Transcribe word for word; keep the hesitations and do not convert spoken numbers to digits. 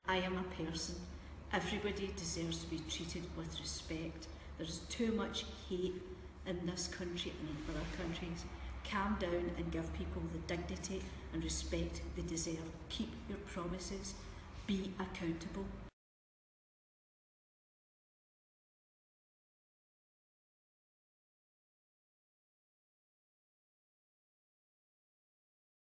I am a person. Everybody deserves to be treated with respect. There's too much hate in this country and in other countries. Calm down and give people the dignity and respect they deserve. Keep your promises. Be accountable.